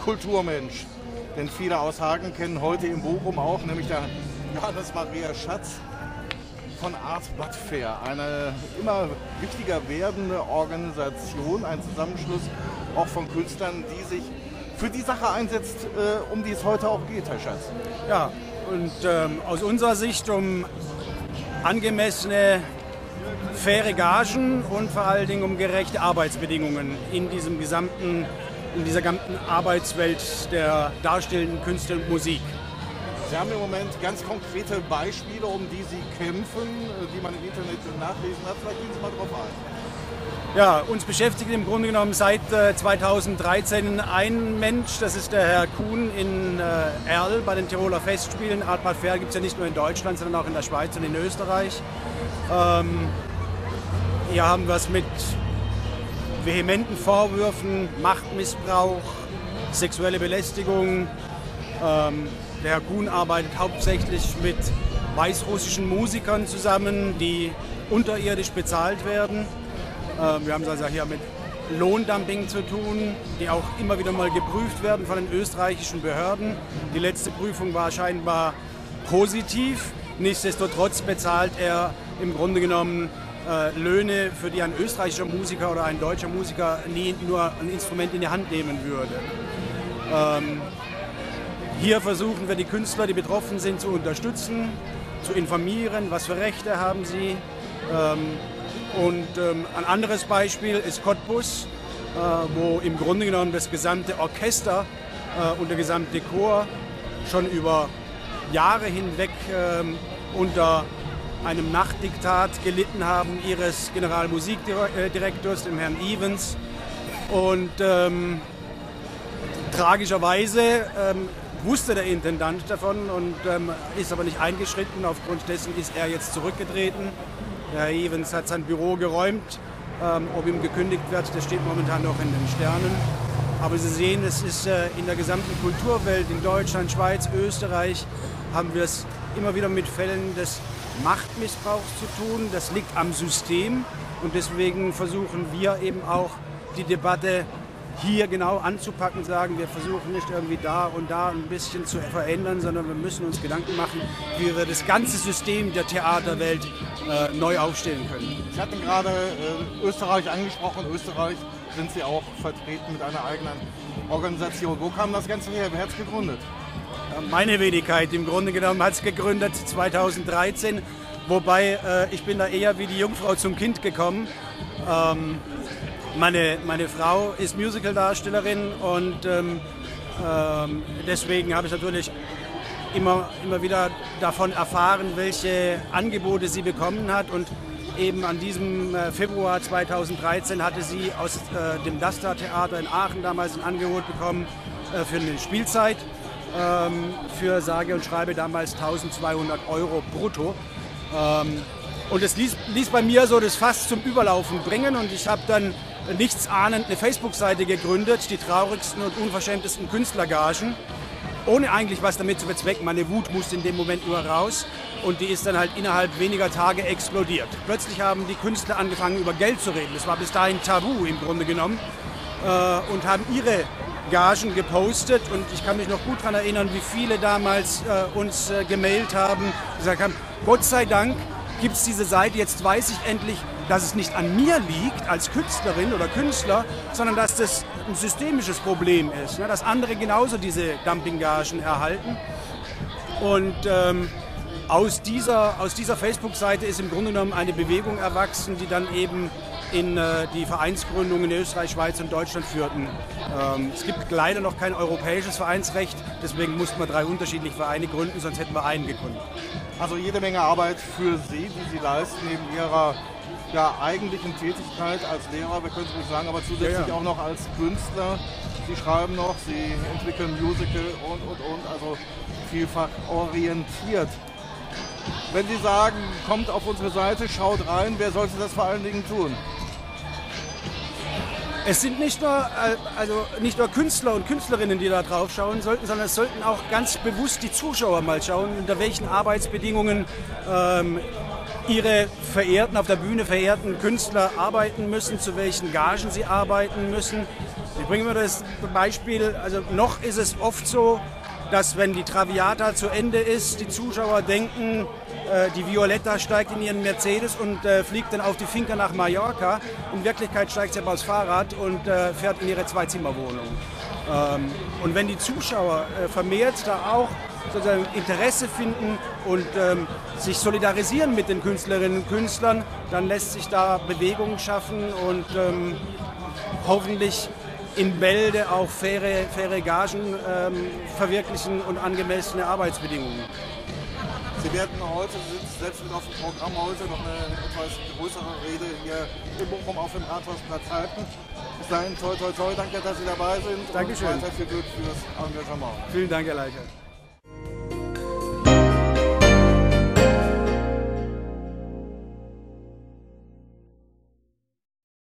Kulturmensch. Denn viele aus Hagen kennen heute in Bochum auch, nämlich der Johannes Maria Schatz von Art Bad Fair. Eine immer wichtiger werdende Organisation, ein Zusammenschluss auch von Künstlern, die sich für die Sache einsetzt, um die es heute auch geht, Herr Schatz. Ja, und aus unserer Sicht um angemessene, faire Gagen und vor allen Dingen um gerechte Arbeitsbedingungen in dieser gesamten Arbeitswelt der darstellenden Künste und Musik. Sie haben im Moment ganz konkrete Beispiele, um die Sie kämpfen, die man im Internet nachlesen hat. Vielleicht gehen Sie mal drauf ein. Ja, uns beschäftigt im Grunde genommen seit 2013 ein Mensch, das ist der Herr Kuhn in Erl bei den Tiroler Festspielen. Art Bad Fair gibt es ja nicht nur in Deutschland, sondern auch in der Schweiz und in Österreich. Hier haben wir es mit vehementen Vorwürfen, Machtmissbrauch, sexuelle Belästigung. Der Herr Kuhn arbeitet hauptsächlich mit weißrussischen Musikern zusammen, die unterirdisch bezahlt werden. Wir haben es also hier mit Lohndumping zu tun, die auch immer wieder mal geprüft werden von den österreichischen Behörden. Die letzte Prüfung war scheinbar positiv. Nichtsdestotrotz bezahlt er im Grunde genommen Löhne, für die ein österreichischer Musiker oder ein deutscher Musiker nie nur ein Instrument in die Hand nehmen würde. Hier versuchen wir die Künstler, die betroffen sind, zu unterstützen, zu informieren, was für Rechte haben sie. Ein anderes Beispiel ist Cottbus, wo im Grunde genommen das gesamte Orchester und der gesamte Chor schon über Jahre hinweg unter einem Machtdiktat gelitten haben ihres Generalmusikdirektors, dem Herrn Evans. Und tragischerweise wusste der Intendant davon und ist aber nicht eingeschritten. Aufgrund dessen ist er jetzt zurückgetreten. Der Herr Evans hat sein Büro geräumt. Ob ihm gekündigt wird, das steht momentan noch in den Sternen. Aber Sie sehen, es ist in der gesamten Kulturwelt, in Deutschland, Schweiz, Österreich, haben wir es immer wieder mit Fällen des Machtmissbrauchs zu tun. Das liegt am System und deswegen versuchen wir eben auch die Debatte hier genau anzupacken, sagen, wir versuchen nicht irgendwie da und da ein bisschen zu verändern, sondern wir müssen uns Gedanken machen, wie wir das ganze System der Theaterwelt neu aufstellen können. Sie hatten gerade Österreich angesprochen. In Österreich sind Sie auch vertreten mit einer eigenen Organisation. Wo kam das Ganze her? Wer hat es gegründet? Meine Wenigkeit im Grunde genommen hat es gegründet 2013, wobei ich bin da eher wie die Jungfrau zum Kind gekommen. Meine Frau ist Musicaldarstellerin und deswegen habe ich natürlich immer wieder davon erfahren, welche Angebote sie bekommen hat. Und eben an diesem Februar 2013 hatte sie aus dem Dastar Theater in Aachen damals ein Angebot bekommen für eine Spielzeit. Für sage und schreibe damals 1.200 € brutto. Und es ließ bei mir so das Fass zum Überlaufen bringen und ich habe dann nichtsahnend eine Facebook-Seite gegründet, die traurigsten und unverschämtesten Künstlergagen, ohne eigentlich was damit zu bezwecken. Meine Wut musste in dem Moment nur raus und die ist dann halt innerhalb weniger Tage explodiert. Plötzlich haben die Künstler angefangen, über Geld zu reden. Das war bis dahin tabu im Grunde genommen und haben ihre Gagen gepostet und ich kann mich noch gut daran erinnern, wie viele damals uns gemailt haben, gesagt haben, Gott sei Dank gibt es diese Seite, jetzt weiß ich endlich, dass es nicht an mir liegt als Künstlerin oder Künstler, sondern dass das ein systemisches Problem ist, ne? Dass andere genauso diese Dumpinggagen erhalten. Und aus dieser Facebook-Seite ist im Grunde genommen eine Bewegung erwachsen, die dann eben in die Vereinsgründungen in Österreich, Schweiz und Deutschland führten. Es gibt leider noch kein europäisches Vereinsrecht, deswegen mussten wir 3 unterschiedliche Vereine gründen, sonst hätten wir einen gegründet. Also jede Menge Arbeit für Sie, die Sie leisten, neben Ihrer eigentlichen Tätigkeit als Lehrer, wir können es ruhig sagen, aber zusätzlich auch noch als Künstler. Sie schreiben noch, Sie entwickeln Musical und, also vielfach orientiert. Wenn Sie sagen, kommt auf unsere Seite, schaut rein, wer sollte das vor allen Dingen tun? Es sind nicht nur Künstler und Künstlerinnen, die da drauf schauen sollten, sondern es sollten auch ganz bewusst die Zuschauer mal schauen, unter welchen Arbeitsbedingungen ihre auf der Bühne verehrten Künstler arbeiten müssen, zu welchen Gagen sie arbeiten müssen. Ich bringe mir das Beispiel, also noch ist es oft so, dass wenn die Traviata zu Ende ist, die Zuschauer denken, die Violetta steigt in ihren Mercedes und fliegt dann auf die Finca nach Mallorca. In Wirklichkeit steigt sie aber aufs Fahrrad und fährt in ihre Zweizimmerwohnung. Und wenn die Zuschauer vermehrt da auch sozusagen Interesse finden und sich solidarisieren mit den Künstlerinnen und Künstlern, dann lässt sich da Bewegung schaffen und hoffentlich in Bälde auch faire Gagen verwirklichen und angemessene Arbeitsbedingungen. Sie werden heute, Sie sind selbst mit auf dem Programm heute, noch eine etwas größere Rede hier in Bochum auf dem Rathausplatz halten. Bis dahin, toi toi toi, danke, dass Sie dabei sind. Dankeschön. Und weiter viel Glück fürs Engagement. Vielen Dank, Herr Leicher.